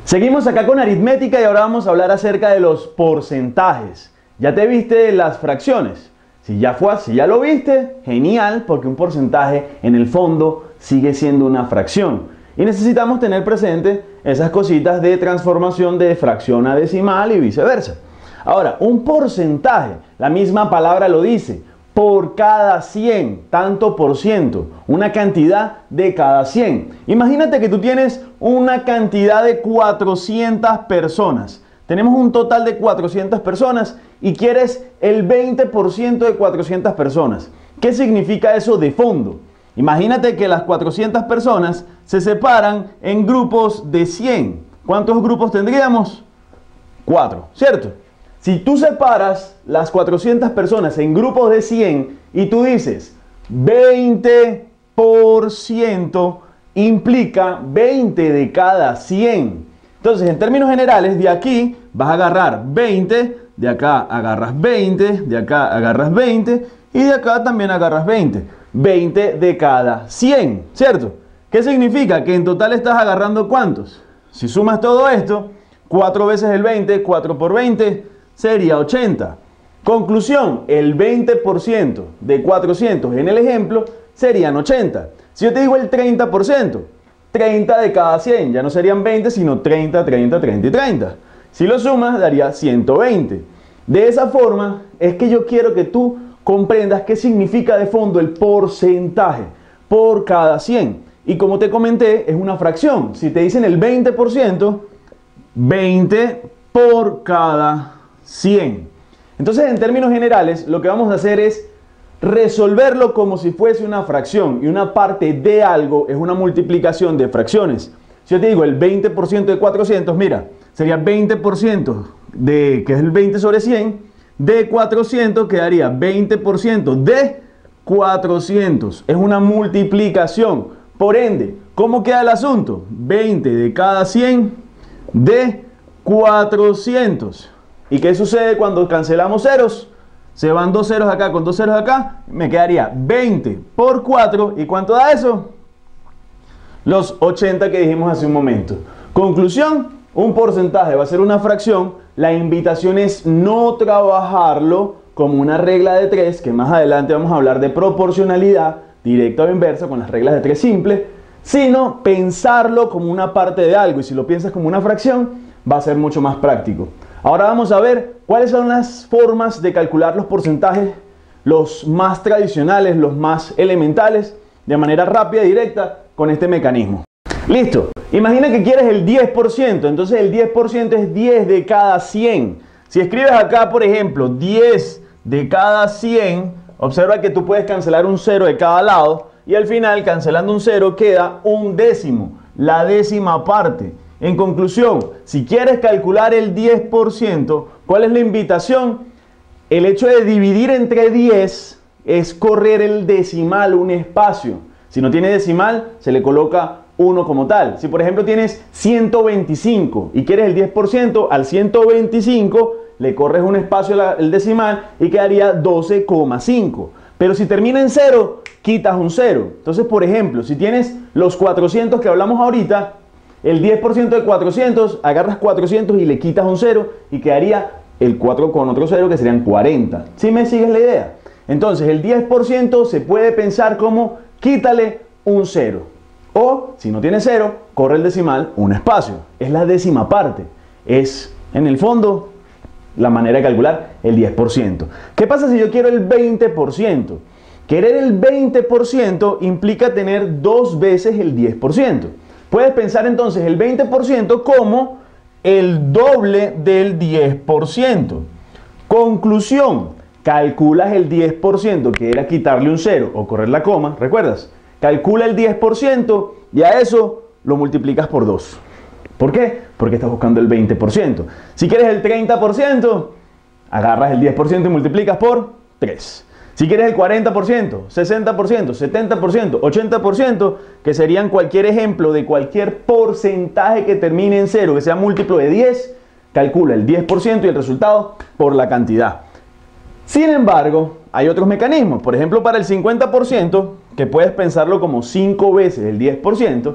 Seguimos acá con aritmética y ahora vamos a hablar acerca de los porcentajes. ¿Ya te viste las fracciones? Si ya lo viste, genial, porque un porcentaje en el fondo sigue siendo una fracción. Y necesitamos tener presente esas cositas de transformación de fracción a decimal y viceversa. Ahora, un porcentaje, la misma palabra lo dice, por cada 100, tanto por ciento, una cantidad de cada 100. Imagínate que tú tienes una cantidad de 400 personas. Tenemos un total de 400 personas y quieres el 20% de 400 personas. ¿Qué significa eso de fondo? Imagínate que las 400 personas se separan en grupos de 100. ¿Cuántos grupos tendríamos? 4, ¿cierto? Si tú separas las 400 personas en grupos de 100 y tú dices 20% implica 20 de cada 100. Entonces, en términos generales, de aquí vas a agarrar 20, de acá agarras 20, de acá agarras 20 y de acá también agarras 20. 20 de cada 100, ¿cierto? ¿Qué significa? Que en total estás agarrando ¿cuántos? Si sumas todo esto, 4 veces el 20, 4 por 20, sería 80. Conclusión, el 20% de 400 en el ejemplo serían 80. Si yo te digo el 30%, 30 de cada 100, ya no serían 20, sino 30, 30, 30 y 30. Si lo sumas, daría 120. De esa forma, es que yo quiero que tú comprendas qué significa de fondo el porcentaje por cada 100. Y como te comenté, es una fracción. Si te dicen el 20%, 20 por cada 100. Entonces, en términos generales, lo que vamos a hacer es resolverlo como si fuese una fracción, y una parte de algo es una multiplicación de fracciones. Si yo te digo el 20% de 400, mira, sería 20% de, que es el 20 sobre 100, de 400 quedaría 20% de 400. Es una multiplicación. Por ende, ¿cómo queda el asunto? 20 de cada 100 de 400. ¿Y qué sucede cuando cancelamos ceros? Se van dos ceros acá con dos ceros acá. Me quedaría 20 por 4. ¿Y cuánto da eso? Los 80 que dijimos hace un momento. Conclusión, un porcentaje va a ser una fracción. La invitación es no trabajarlo como una regla de 3, que más adelante vamos a hablar de proporcionalidad, directa o inversa, con las reglas de 3 simple, sino pensarlo como una parte de algo. Y si lo piensas como una fracción, va a ser mucho más práctico. Ahora vamos a ver cuáles son las formas de calcular los porcentajes, los más tradicionales, los más elementales, de manera rápida y directa con este mecanismo. Listo. Imagina que quieres el 10%, entonces el 10% es 10 de cada 100. Si escribes acá, por ejemplo, 10 de cada 100, observa que tú puedes cancelar un 0 de cada lado y al final, cancelando un 0, queda un décimo, la décima parte. En conclusión, si quieres calcular el 10%, ¿cuál es la invitación? El hecho de dividir entre 10 es correr el decimal un espacio. Si no tiene decimal, se le coloca 1 como tal. Si por ejemplo tienes 125 y quieres el 10%, al 125 le corres un espacio el decimal y quedaría 12,5. Pero si termina en 0, quitas un 0. Entonces, por ejemplo, si tienes los 400 que hablamos ahorita, el 10% de 400, agarras 400 y le quitas un 0 y quedaría el 4 con otro 0, que serían 40. ¿Sí me sigues la idea? Entonces, el 10% se puede pensar como quítale un 0. O, si no tiene 0, corre el decimal un espacio. Es la décima parte. Es, en el fondo, la manera de calcular el 10%. ¿Qué pasa si yo quiero el 20%? Querer el 20% implica tener 2 veces el 10%. Puedes pensar entonces el 20% como el doble del 10%. Conclusión, calculas el 10%, que era quitarle un 0 o correr la coma, ¿recuerdas? Calcula el 10% y a eso lo multiplicas por 2. ¿Por qué? Porque estás buscando el 20%. Si quieres el 30%, agarras el 10% y multiplicas por 3. Si quieres el 40%, 60%, 70%, 80%, que serían cualquier ejemplo de cualquier porcentaje que termine en 0, que sea múltiplo de 10, calcula el 10% y el resultado por la cantidad. Sin embargo, hay otros mecanismos. Por ejemplo, para el 50%, que puedes pensarlo como 5 veces el 10%,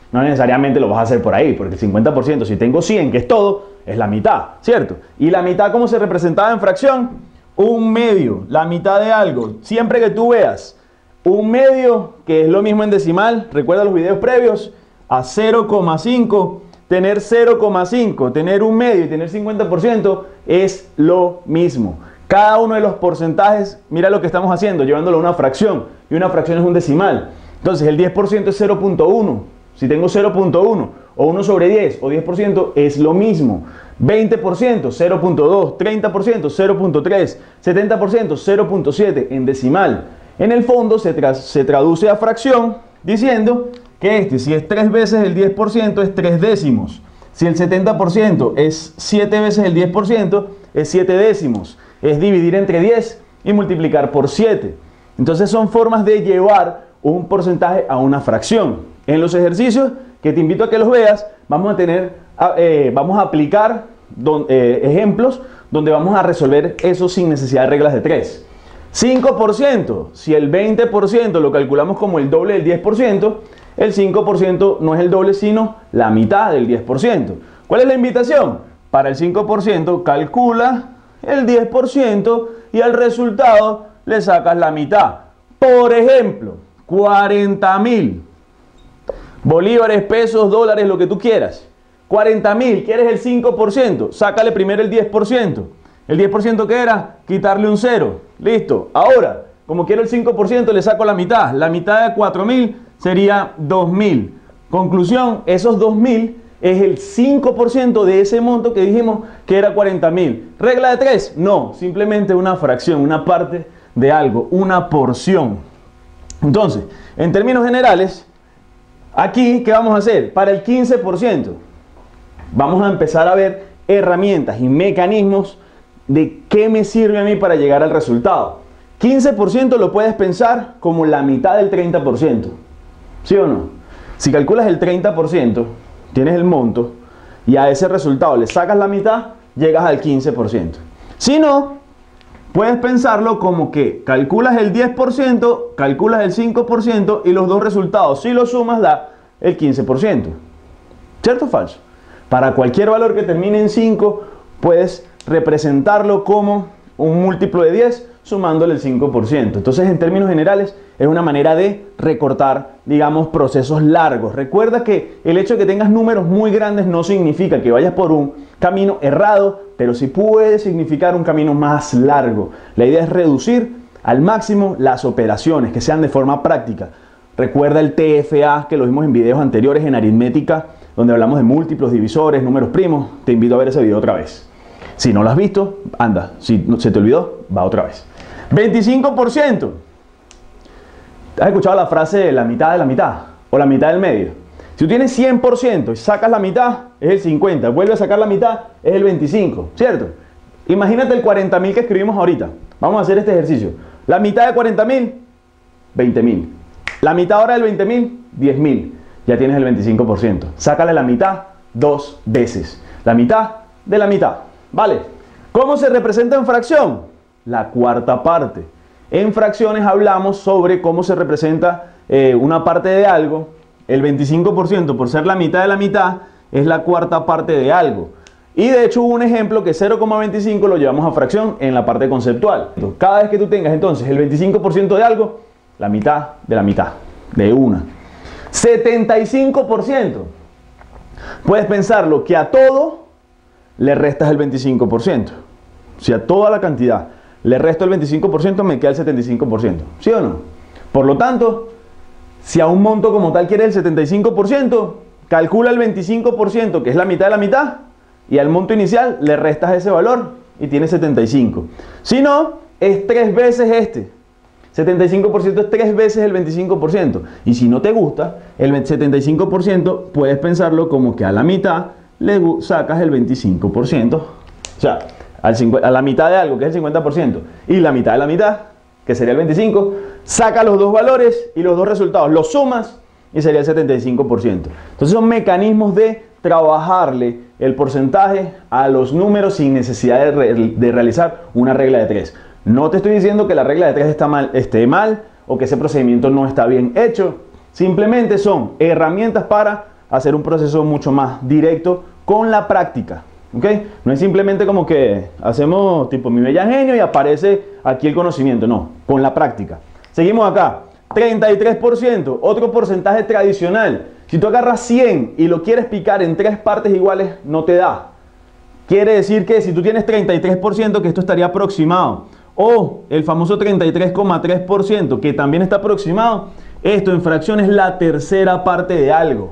no necesariamente lo vas a hacer por ahí, porque el 50%, si tengo 100, que es todo, es la mitad, ¿cierto? Y la mitad, ¿cómo se representaba en fracción? Un medio, la mitad de algo. Siempre que tú veas un medio, que es lo mismo en decimal, recuerda los videos previos, a 0,5, tener 0,5, tener un medio y tener 50% es lo mismo. Cada uno de los porcentajes, mira lo que estamos haciendo, llevándolo a una fracción, y una fracción es un decimal. Entonces el 10% es 0,1. Si tengo 0,1 o 1 sobre 10 o 10% es lo mismo. 20%, 0,2, 30%, 0,3, 70%, 0,7 en decimal. En el fondo se traduce a fracción diciendo que si es 3 veces el 10% es 3 décimos. Si el 70% es 7 veces el 10% es 7 décimos. Es dividir entre 10 y multiplicar por 7. Entonces son formas de llevar un porcentaje a una fracción. En los ejercicios que te invito a que los veas, vamos a aplicar ejemplos donde vamos a resolver eso sin necesidad de reglas de 3. 5%, si el 20% lo calculamos como el doble del 10%, el 5% no es el doble sino la mitad del 10%. ¿Cuál es la invitación? Para el 5% calcula el 10% y al resultado le sacas la mitad. Por ejemplo, 40.000 bolívares, pesos, dólares, lo que tú quieras. 40.000, ¿quieres el 5%? Sácale primero el 10%. ¿El 10% qué era? Quitarle un 0. Listo. Ahora, como quiero el 5%, le saco la mitad. La mitad de 4.000 sería 2.000. Conclusión, esos 2.000 es el 5% de ese monto que dijimos que era 40.000. ¿Regla de 3? No, simplemente una fracción, una parte de algo, una porción. Entonces, en términos generales, aquí, ¿qué vamos a hacer? Para el 15%, vamos a empezar a ver herramientas y mecanismos de qué me sirve a mí para llegar al resultado. 15% lo puedes pensar como la mitad del 30%. ¿Sí o no? Si calculas el 30%, tienes el monto y a ese resultado le sacas la mitad, llegas al 15%. Si no, puedes pensarlo como que calculas el 10%, calculas el 5% y los dos resultados, si los sumas, da el 15%. ¿Cierto o falso? Para cualquier valor que termine en 5, puedes representarlo como un múltiplo de 10 sumándole el 5%. Entonces, en términos generales, es una manera de recortar, digamos, procesos largos. Recuerda que el hecho de que tengas números muy grandes no significa que vayas por un camino errado, pero sí puede significar un camino más largo. La idea es reducir al máximo las operaciones, que sean de forma práctica. Recuerda el TFA, que lo vimos en videos anteriores en aritmética, donde hablamos de múltiplos, divisores, números primos. Te invito a ver ese video otra vez. Si no lo has visto, anda. Si se te olvidó, va otra vez. 25%. ¿Has escuchado la frase de la mitad o la mitad del medio? Si tú tienes 100% y sacas la mitad, es el 50. Vuelve a sacar la mitad, es el 25, ¿cierto? Imagínate el 40.000 que escribimos ahorita. Vamos a hacer este ejercicio. La mitad de 40.000, 20.000. La mitad ahora del 20.000, 10.000. Ya tienes el 25%. Sácale la mitad 2 veces. La mitad de la mitad. ¿Vale? ¿Cómo se representa en fracción? La cuarta parte. En fracciones hablamos sobre cómo se representa una parte de algo. El 25%, por ser la mitad de la mitad, es la cuarta parte de algo. Y de hecho hubo un ejemplo que 0,25 lo llevamos a fracción en la parte conceptual. Entonces, cada vez que tú tengas entonces el 25% de algo, la mitad, de una. 75%. Puedes pensarlo que a todo le restas el 25%. Si a toda la cantidad le resto el 25%, me queda el 75%. ¿Sí o no? Por lo tanto, si a un monto como tal quieres el 75%, calcula el 25%, que es la mitad de la mitad, y al monto inicial le restas ese valor y tienes 75. Si no, es 3 veces este. 75% es 3 veces el 25%. Y si no te gusta, el 75% puedes pensarlo como que a la mitad le sacas el 25%. O sea, a la mitad de algo, que es el 50%, y la mitad de la mitad, que sería el 25%, saca los dos valores y los dos resultados, los sumas y sería el 75%. Entonces son mecanismos de trabajarle el porcentaje a los números sin necesidad de realizar una regla de 3. No te estoy diciendo que la regla de 3 esté mal o que ese procedimiento no está bien hecho. Simplemente son herramientas para hacer un proceso mucho más directo con la práctica. ¿Ok? No es simplemente como que hacemos tipo mi bella genio y aparece aquí el conocimiento. No, con la práctica. Seguimos acá. 33%, otro porcentaje tradicional. Si tú agarras 100 y lo quieres picar en 3 partes iguales, no te da. Quiere decir que si tú tienes 33%, que esto estaría aproximado, o el famoso 33,3%, que también está aproximado, esto en fracción es la tercera parte de algo.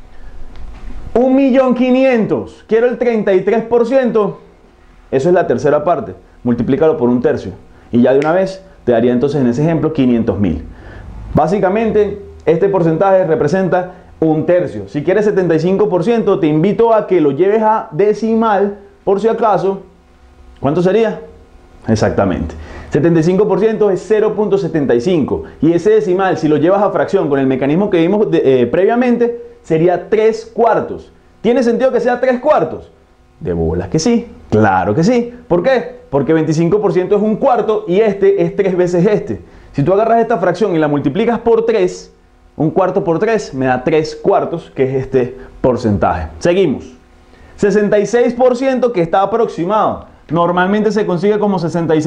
1.500.000, quiero el 33%, eso es la tercera parte, multiplícalo por un tercio, y ya de una vez te daría entonces en ese ejemplo 500.000. Básicamente, este porcentaje representa un tercio. Si quieres 75%, te invito a que lo lleves a decimal, por si acaso. ¿Cuánto sería? Exactamente. 75% es 0.75. Y ese decimal, si lo llevas a fracción con el mecanismo que vimos previamente, sería 3/4. ¿Tiene sentido que sea 3/4? De bolas que sí. Claro que sí. ¿Por qué? Porque 25% es 1/4 y este es 3 veces este. Si tú agarras esta fracción y la multiplicas por 3, 1/4 por 3 me da 3/4, que es este porcentaje. Seguimos. 66% que está aproximado. Normalmente se consigue como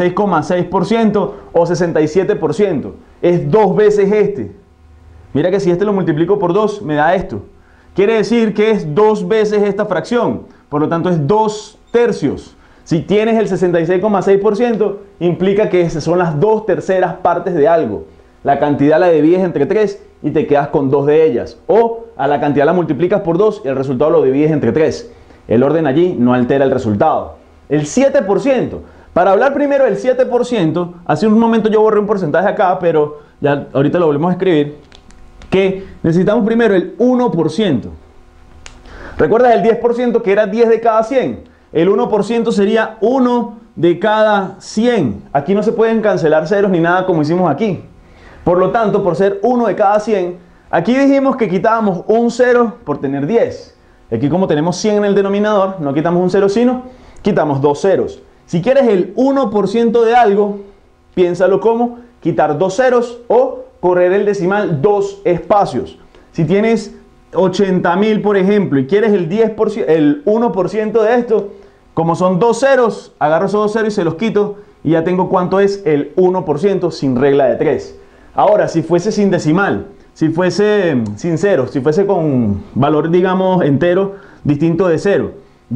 66,6% o 67%. Es 2 veces este. Mira que si este lo multiplico por 2 me da esto. Quiere decir que es 2 veces esta fracción. Por lo tanto es 2 tercios. Si tienes el 66,6%, implica que son las 2/3 partes de algo. La cantidad la divides entre 3 y te quedas con 2 de ellas. O a la cantidad la multiplicas por 2 y el resultado lo divides entre 3. El orden allí no altera el resultado. El 7%. Para hablar primero del 7%, hace un momento yo borré un porcentaje acá, pero ya ahorita lo volvemos a escribir, que necesitamos primero el 1%. ¿Recuerdas el 10% que era 10 de cada 100? El 1% sería 1 de cada 100. Aquí no se pueden cancelar ceros ni nada como hicimos aquí. Por lo tanto, por ser 1 de cada 100, aquí dijimos que quitábamos un 0 por tener 10. Aquí como tenemos 100 en el denominador, no quitamos un 0 sino, quitamos 2 ceros. Si quieres el 1% de algo, piénsalo como quitar 2 ceros o correr el decimal 2 espacios. Si tienes 80.000, por ejemplo, y quieres el 10%, el 1% de esto, como son 2 ceros, agarro esos 2 ceros y se los quito y ya tengo cuánto es el 1% sin regla de 3. Ahora, si fuese sin decimal, si fuese sin ceros, si fuese con valor, digamos, entero distinto de 0,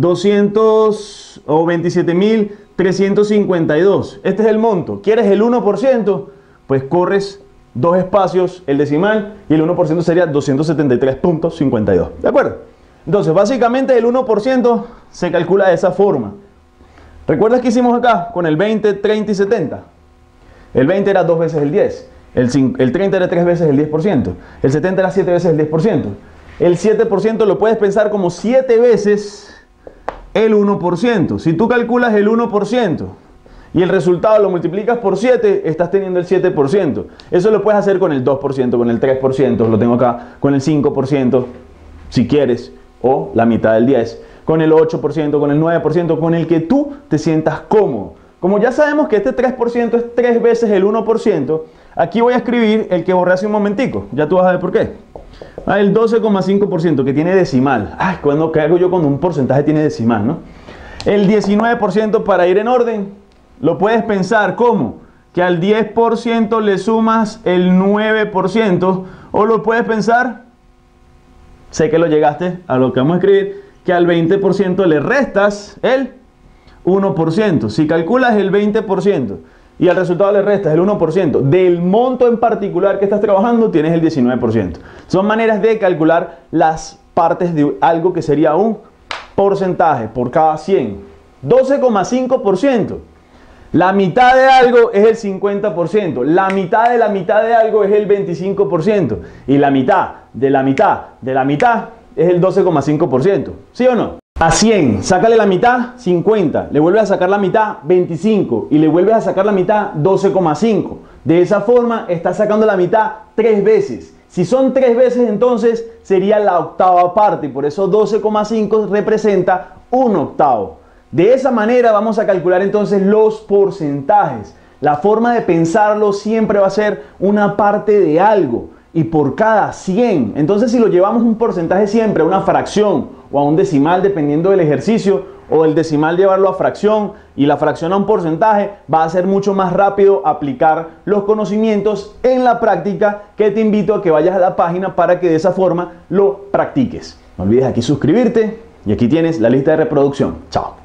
200 o 27.352, este es el monto. ¿Quieres el 1%? Pues corres 2 espacios el decimal y el 1% sería 273.52. ¿De acuerdo? Entonces, básicamente el 1% se calcula de esa forma. ¿Recuerdas que hicimos acá con el 20, 30 y 70? El 20 era 2 veces el 10. El 30 era 3 veces el 10%. El 70 era 7 veces el 10%. El 7% lo puedes pensar como 7 veces el 1%. Si tú calculas el 1% y el resultado lo multiplicas por 7, estás teniendo el 7%. Eso lo puedes hacer con el 2%, con el 3%, lo tengo acá, con el 5%, si quieres, o la mitad del 10%, con el 8%, con el 9%, con el que tú te sientas cómodo. Como ya sabemos que este 3% es 3 veces el 1%, aquí voy a escribir el que borré hace un momentico. Ya tú vas a ver por qué. El 12,5% que tiene decimal. Ay, ¿qué hago yo cuando un porcentaje tiene decimal, no? El 19% para ir en orden, lo puedes pensar como que al 10% le sumas el 9%, o lo puedes pensar, sé que lo llegaste a lo que vamos a escribir, que al 20% le restas el 1%. Si calculas el 20% y al resultado le restas el 1% del monto en particular que estás trabajando, tienes el 19%. Son maneras de calcular las partes de algo que sería un porcentaje por cada 100. 12,5%. La mitad de algo es el 50%. La mitad de algo es el 25%. Y la mitad de la mitad de la mitad es el 12,5%. ¿Sí o no? A 100, sácale la mitad, 50. Le vuelves a sacar la mitad, 25. Y le vuelves a sacar la mitad, 12,5. De esa forma, estás sacando la mitad 3 veces. Si son 3 veces, entonces sería la octava parte. Por eso 12,5 representa un octavo. De esa manera vamos a calcular entonces los porcentajes. La forma de pensarlo siempre va a ser una parte de algo. y por cada 100. Entonces, si lo llevamos un porcentaje siempre a una fracción o a un decimal, dependiendo del ejercicio, o el decimal llevarlo a fracción y la fracción a un porcentaje, va a ser mucho más rápido aplicar los conocimientos en la práctica, que te invito a que vayas a la página para que de esa forma lo practiques. No olvides aquí suscribirte y aquí tienes la lista de reproducción. Chao.